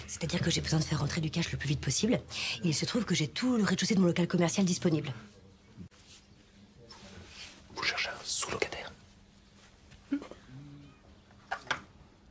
C'est-à-dire que j'ai besoin de faire rentrer du cash le plus vite possible. Et il se trouve que j'ai tout le rez-de-chaussée de mon local commercial disponible. Vous cherchez un sous-locataire?